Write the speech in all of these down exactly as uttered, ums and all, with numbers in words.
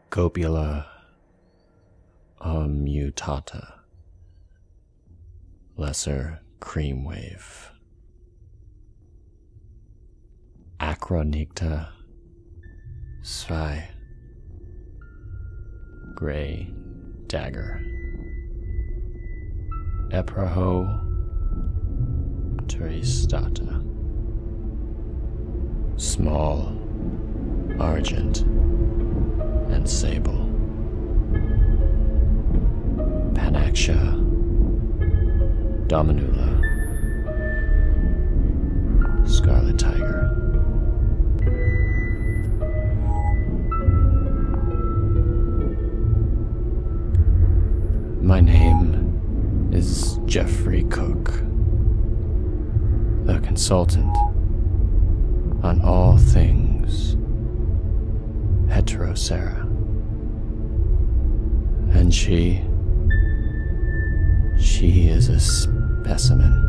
Gobula ammutata, lesser cream wave. Acronicta svi, gray dagger. Epraho teristata, small argent and sable. Panaxia dominula, scarlet tiger. My name is Jeffrey Cook, the consultant on all things Heterocera. And she, she is a specimen.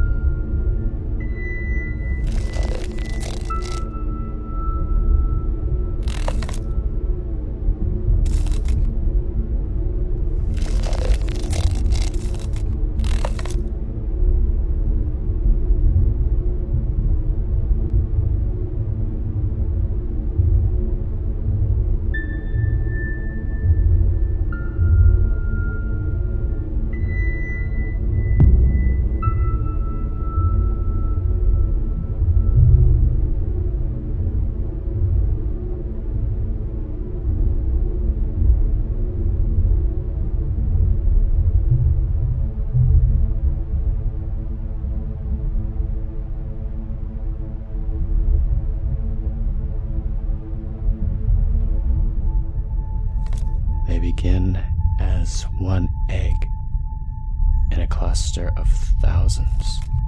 They begin as one egg in a cluster of thousands.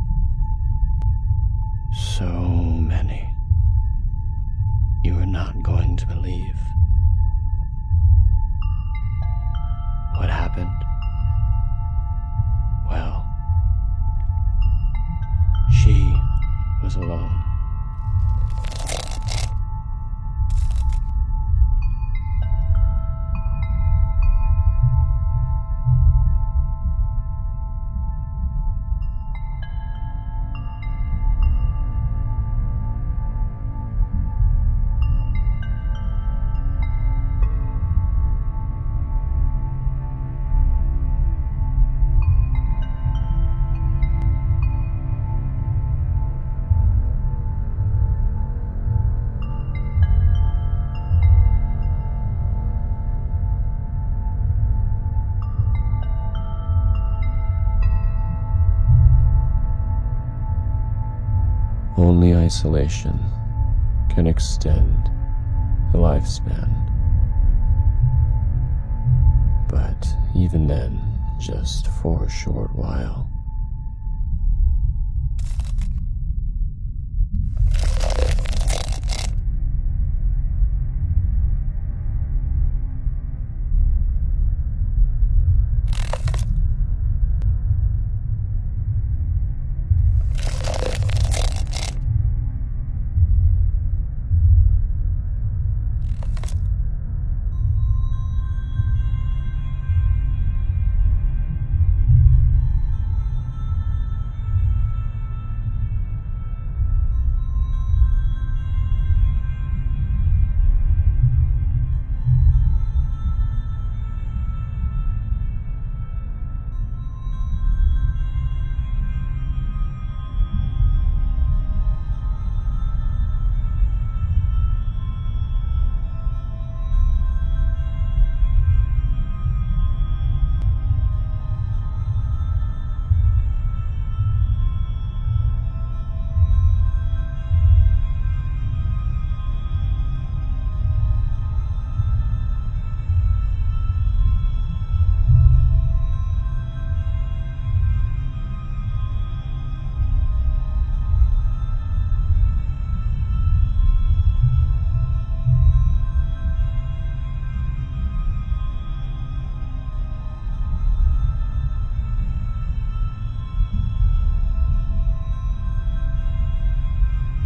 So many you are not going to believe. What happened? Well, she was alone. Only isolation can extend the lifespan. But even then, just for a short while.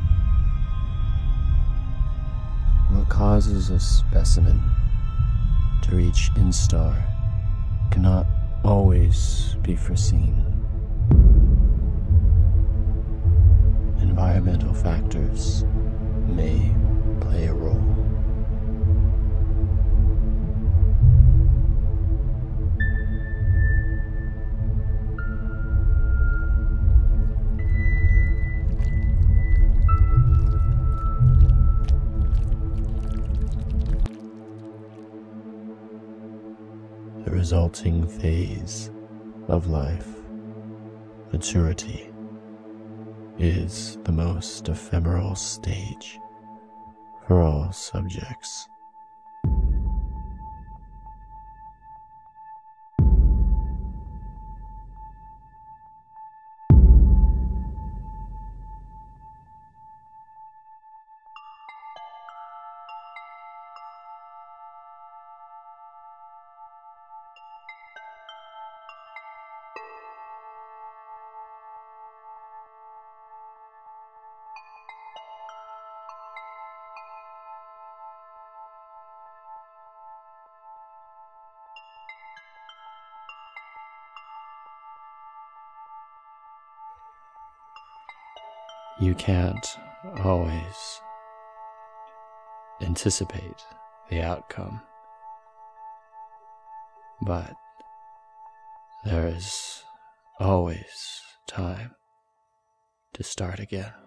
What causes a specimen to reach instar cannot always be foreseen. Environmental factors may play a role. The resulting phase of life, maturity, is the most ephemeral stage for all subjects. You can't always anticipate the outcome, but there is always time to start again.